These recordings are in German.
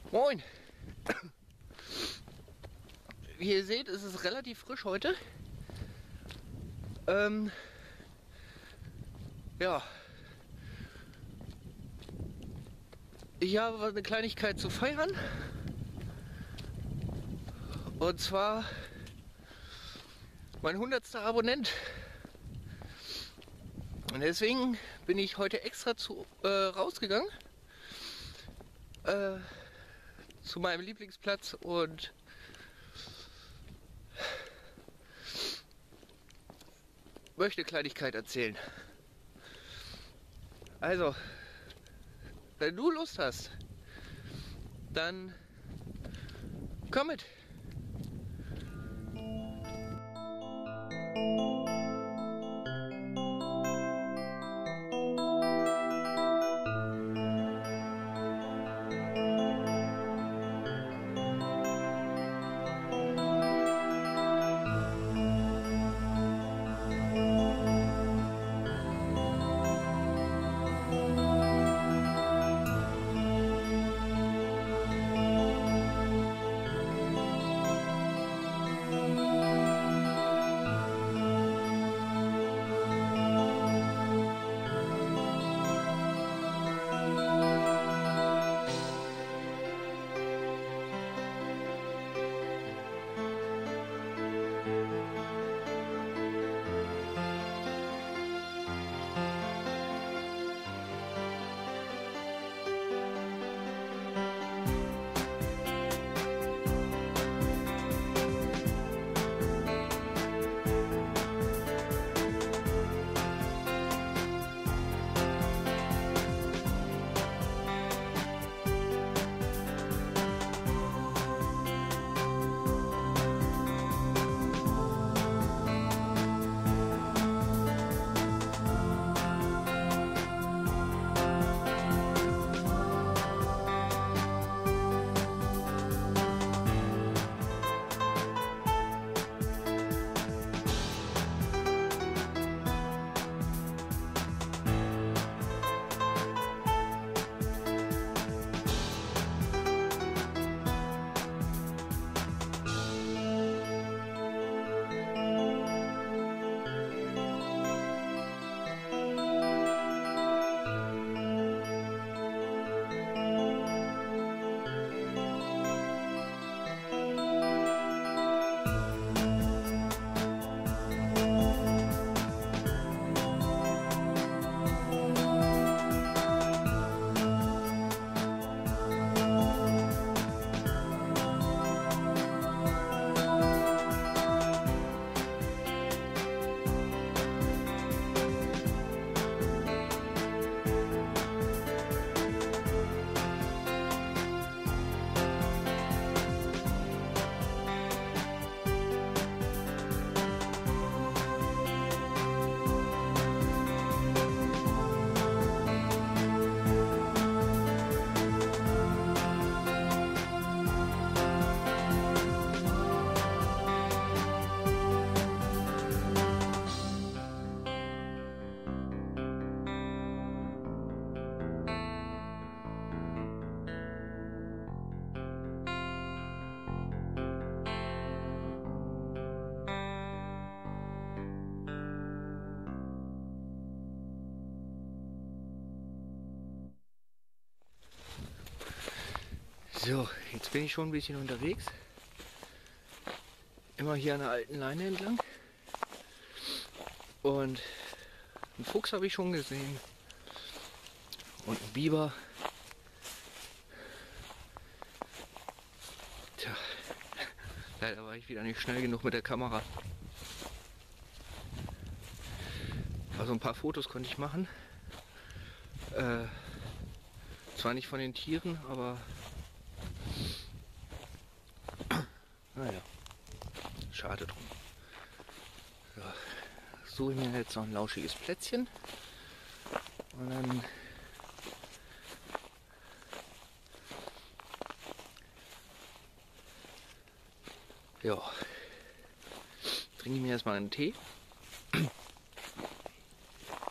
Moin! Wie ihr seht, ist es relativ frisch heute. Ja. Ich habe eine Kleinigkeit zu feiern. Und zwar mein 100. Abonnent. Und deswegen bin ich heute extra rausgegangen. Zu meinem Lieblingsplatz und möchte Kleinigkeit erzählen. Also, wenn du Lust hast, dann komm mit. So, jetzt bin ich schon ein bisschen unterwegs. Immer hier an der alten Leine entlang. Und einen Fuchs habe ich schon gesehen. Und einen Biber. Tja, leider war ich wieder nicht schnell genug mit der Kamera. Also ein paar Fotos konnte ich machen. Zwar nicht von den Tieren, aber naja, schade drum. Ja, suche ich mir jetzt noch ein lauschiges Plätzchen und dann ja, trinke ich mir erstmal einen Tee.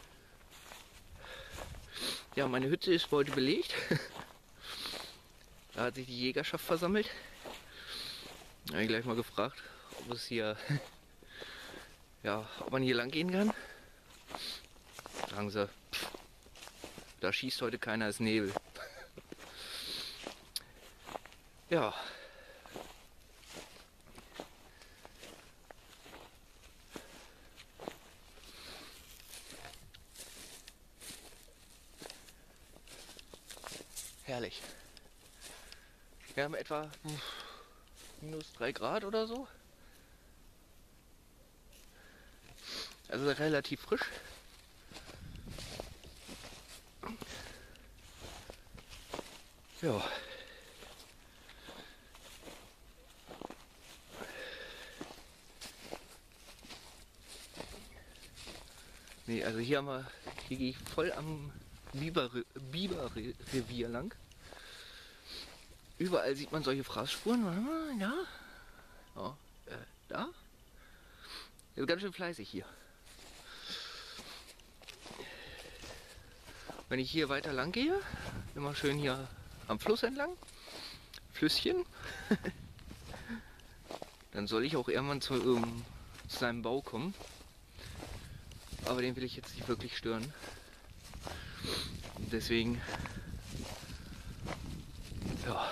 Ja, meine Hütte ist heute belegt. Da hat sich die Jägerschaft versammelt. Da habe ich gleich mal gefragt, ob es hier, ja, ob man hier lang gehen kann. Sagen sie, pff, da schießt heute keiner, ist Nebel. Ja. Herrlich. Wir haben etwa minus 3 Grad oder so. Also relativ frisch. Ja. Nee, also hier gehe ich voll am Biberrevier lang. Überall sieht man solche Fraßspuren. Warte mal, ja. Ja, da. Ist ganz schön fleißig hier. Wenn ich hier weiter lang gehe, immer schön hier am Fluss entlang, Flüsschen, dann soll ich auch irgendwann zu seinem Bau kommen. Aber den will ich jetzt nicht wirklich stören. Deswegen, ja,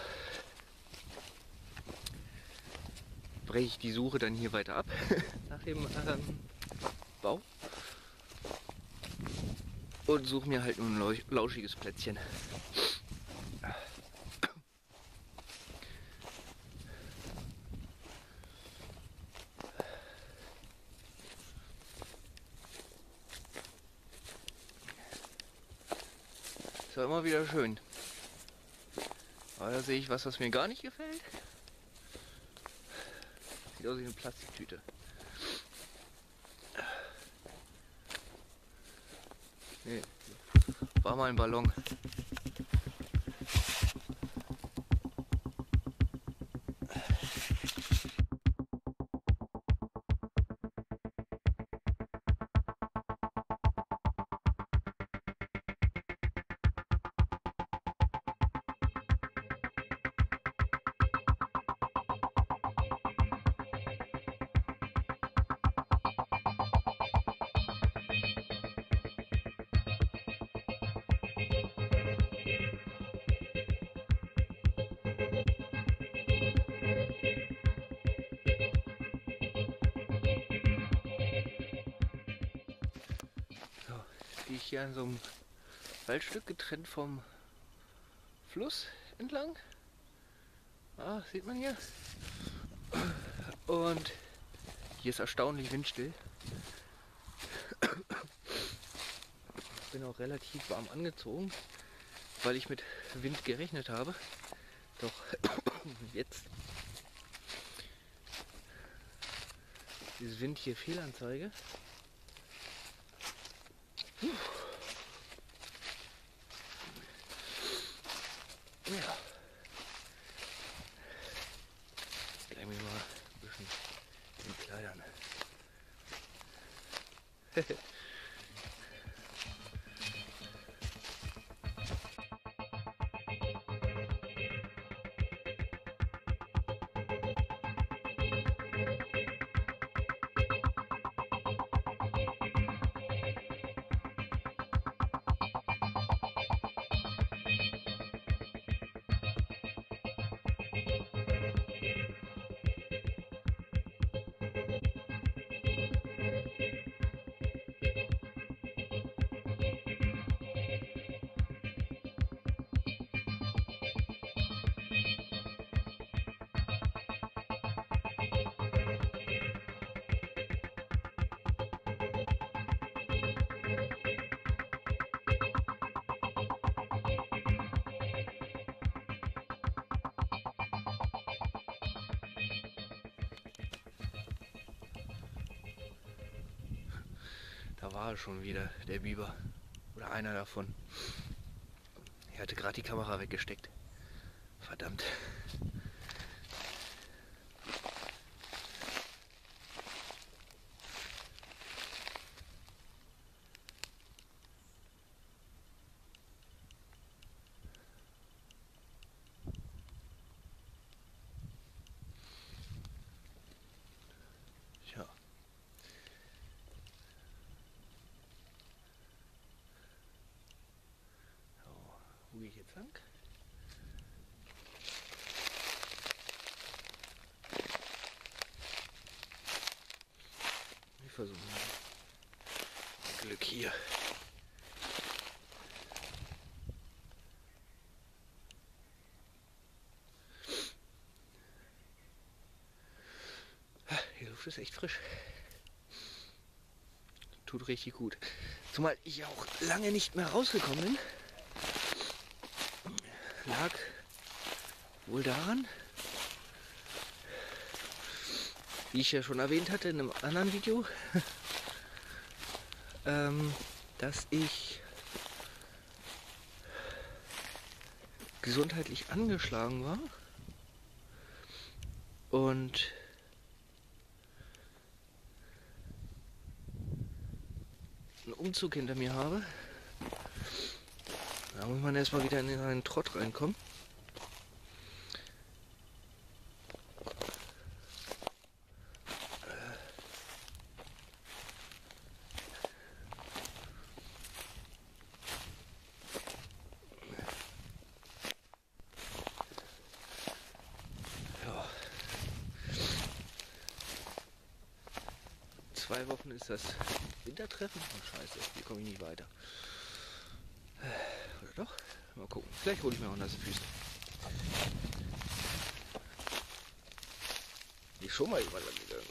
breche ich die Suche dann hier weiter ab nach dem Bau und suche mir halt nur ein lauschiges Plätzchen. Ist ja immer wieder schön. Aber da sehe ich was mir gar nicht gefällt. Sieht aus wie eine Plastiktüte. Nee, war mal ein Ballon. So, jetzt gehe ich hier an so einem Waldstück getrennt vom Fluss entlang. Ah, sieht man hier. Und hier ist erstaunlich windstill. Ich bin auch relativ warm angezogen, weil ich mit Wind gerechnet habe. Doch jetzt ist Wind hier Fehlanzeige. Ja. Gleich mich mal ein bisschen entkleidern. Da war er schon wieder, der Biber. Oder einer davon. Er hatte gerade die Kamera weggesteckt. Verdammt. Wo gehe ich jetzt lang? Ich versuche mal. Glück hier. Die Luft ist echt frisch. Tut richtig gut. Zumal ich auch lange nicht mehr rausgekommen bin. Lag wohl daran, wie ich ja schon erwähnt hatte in einem anderen Video, dass ich gesundheitlich angeschlagen war und einen Umzug hinter mir habe. Da muss man erstmal wieder in einen Trott reinkommen. Ja. 2 Wochen ist das Wintertreffen. Oh Scheiße, hier komme ich nicht weiter. Oder doch? Mal gucken. Vielleicht hole ich mir auch nasse Füße. Die ist schon mal überall gegangen.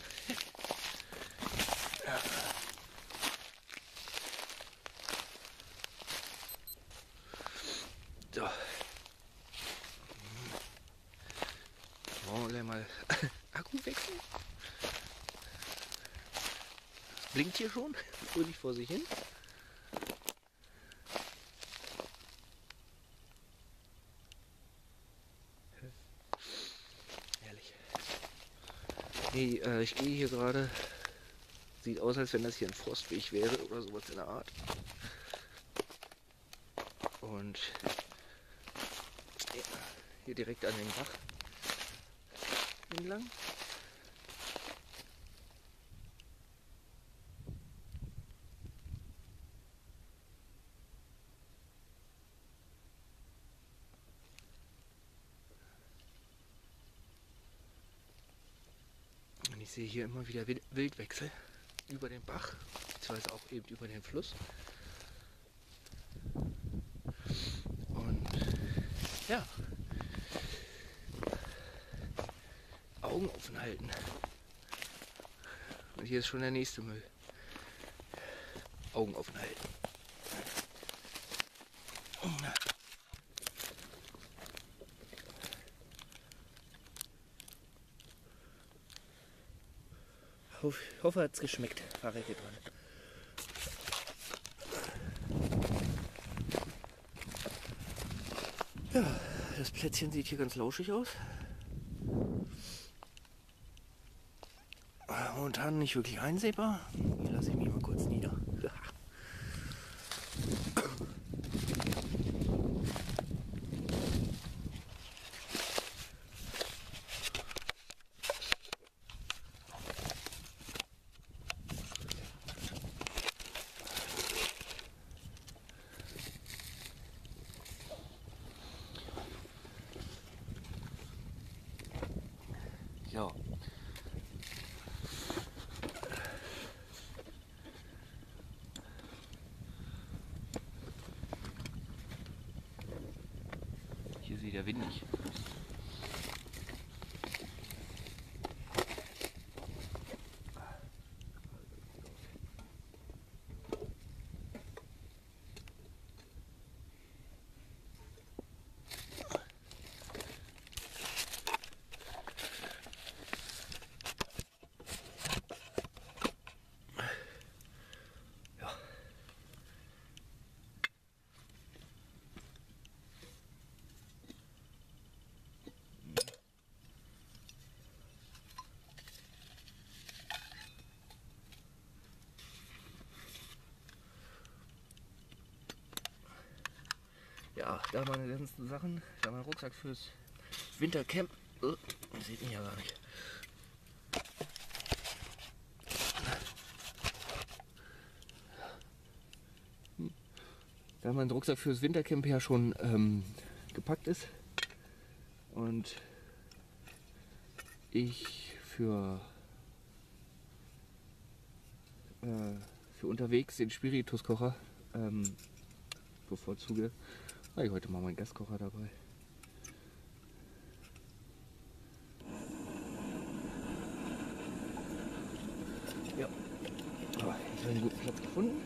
So. Wollen wir gleich mal Akku wechseln? Das blinkt hier schon, fröhlich vor sich hin. Herrlich. Nee, ich gehe hier gerade. Sieht aus, als wenn das hier ein Forstweg wäre oder sowas in der Art. Und ja, hier direkt an den Bach entlang. Und ich sehe hier immer wieder Wildwechsel über den Bach, beziehungsweise auch eben über den Fluss. Und ja, Augen offen halten. Und hier ist schon der nächste Müll. Augen offen halten. Ich hoffe, hat es geschmeckt. Fahre ich hier dran. Ja, das Plätzchen sieht hier ganz lauschig aus. Momentan nicht wirklich einsehbar. Hier lasse ich mich mal kurz nieder. Ja. Hier sieht der Wind nicht. Ja, da meine ganzen Sachen, da mein Rucksack fürs Wintercamp. Das sieht mich ja gar nicht. Da mein Rucksack fürs Wintercamp ja schon gepackt ist und ich für unterwegs den Spirituskocher bevorzuge, habe ich heute mal meinen Gaskocher dabei. Ja, aber ich habe einen guten Platz gefunden.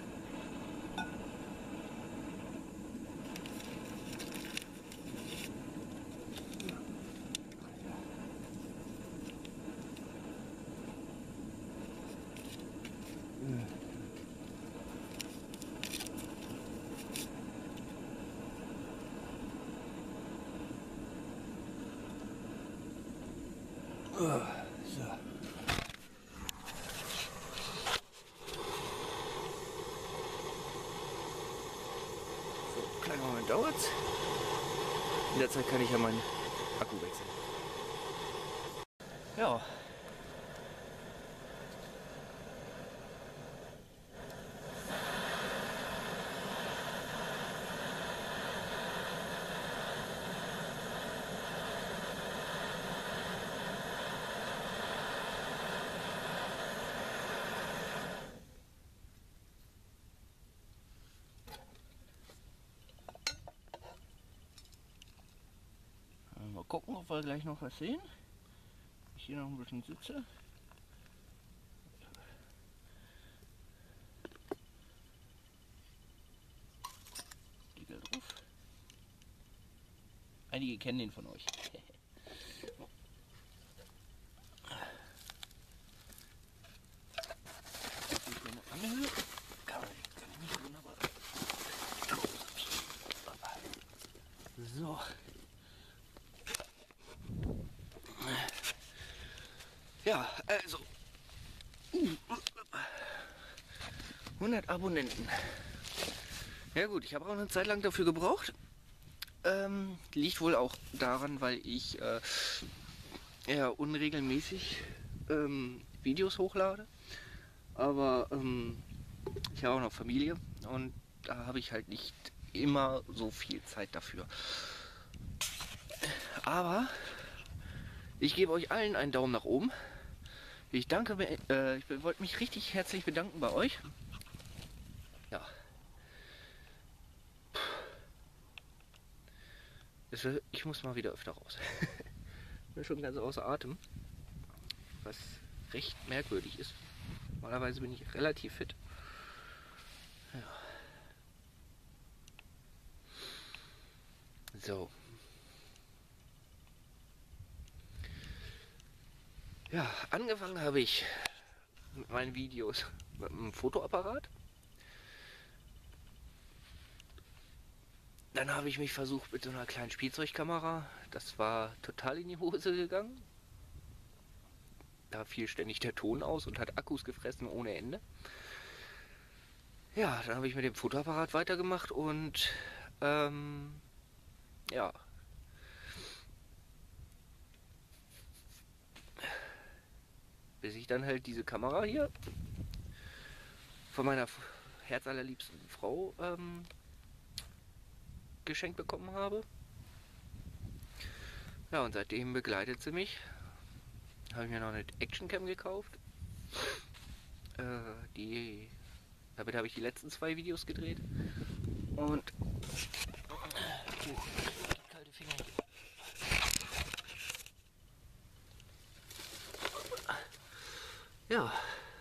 So. So, kleinen Moment dauert's. In der Zeit kann ich ja meinen Akku wechseln. Ja. Mal gucken, ob wir gleich noch was sehen. Ich hier noch ein bisschen sitze. Deckel drauf. Einige kennen den von euch. So. 100 Abonnenten. Ja gut, ich habe auch eine Zeit lang dafür gebraucht. Liegt wohl auch daran, weil ich eher unregelmäßig Videos hochlade. Aber ich habe auch noch Familie und da habe ich halt nicht immer so viel Zeit dafür. Aber ich gebe euch allen einen Daumen nach oben. Ich danke, ich wollte mich richtig herzlich bedanken bei euch. Ja. Ich muss mal wieder öfter raus. Ich bin schon ganz außer Atem. Was recht merkwürdig ist. Normalerweise bin ich relativ fit. Ja. So. Ja, angefangen habe ich mit meinen Videos mit einem Fotoapparat. Dann habe ich mich versucht mit so einer kleinen Spielzeugkamera. Das war total in die Hose gegangen. Da fiel ständig der Ton aus und hat Akkus gefressen ohne Ende. Ja, dann habe ich mit dem Fotoapparat weitergemacht und ja. Bis ich dann halt diese Kamera hier von meiner herzallerliebsten Frau geschenkt bekommen habe. Ja, und seitdem begleitet sie mich. Habe ich mir noch eine Actioncam gekauft. Damit habe ich die letzten 2 Videos gedreht. Und kalte Finger hier. Ja.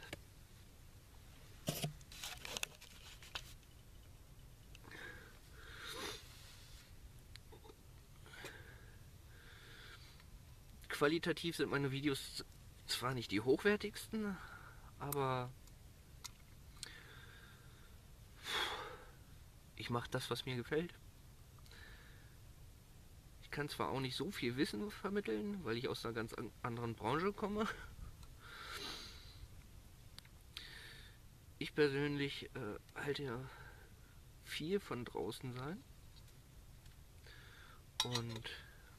Qualitativ sind meine Videos zwar nicht die hochwertigsten, aber ich mache das, was mir gefällt. Ich kann zwar auch nicht so viel Wissen vermitteln, weil ich aus einer ganz anderen Branche komme. Ich persönlich halte ja viel von draußen sein und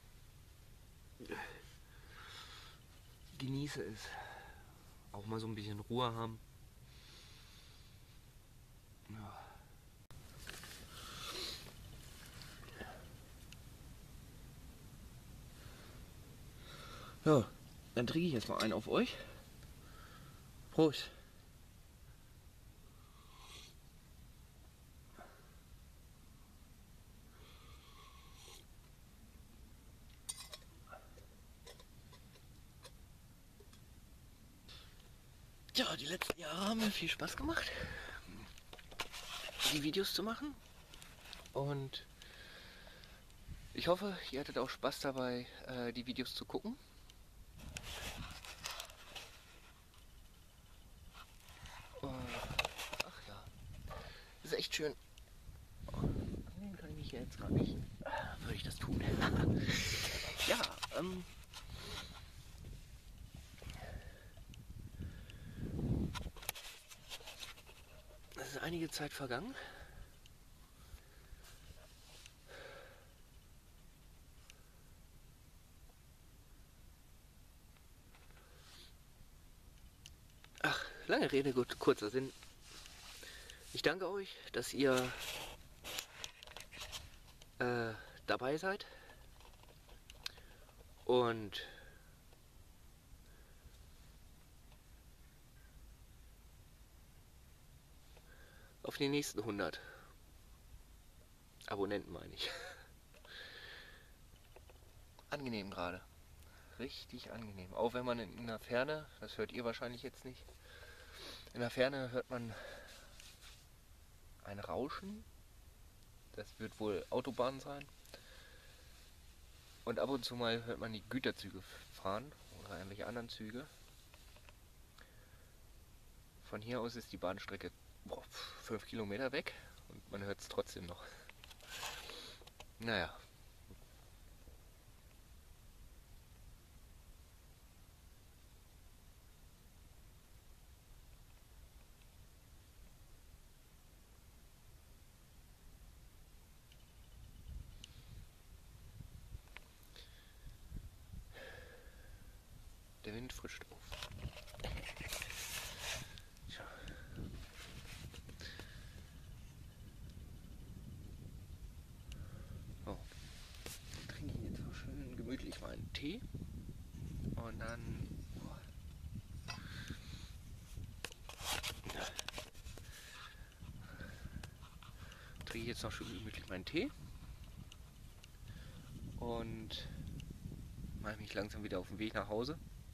genieße es. Auch mal so ein bisschen Ruhe haben. Ja. Ja, dann trinke ich jetzt mal einen auf euch. Prost. Ja, die letzten Jahre haben mir viel Spaß gemacht, die Videos zu machen. Und ich hoffe, ihr hattet auch Spaß dabei, die Videos zu gucken. Ach ja, ist echt schön. Nehmen kann ich mich jetzt gerade nicht. Würde ich das tun? Ja, es ist einige Zeit vergangen. Ach, lange Rede, kurzer Sinn. Ich danke euch, dass ihr dabei seid und auf die nächsten 100 Abonnenten, meine ich. Angenehm gerade. Richtig angenehm. Auch wenn man in der Ferne, das hört ihr wahrscheinlich jetzt nicht, in der Ferne hört man ein Rauschen. Das wird wohl Autobahn sein. Und ab und zu mal hört man die Güterzüge fahren oder irgendwelche anderen Züge. Von hier aus ist die Bahnstrecke 5 Kilometer weg und man hört es trotzdem noch. Naja. Der Wind frischt auf. Tja. Oh. Dann trinke ich jetzt auch schön gemütlich mal einen Tee. Und dann trinke ich jetzt noch schön gemütlich meinen Tee. Und mache mich langsam wieder auf den Weg nach Hause.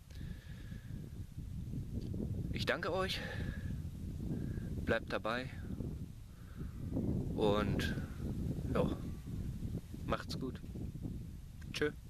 Ich danke euch. Bleibt dabei. Und ja, macht's gut. Tschö.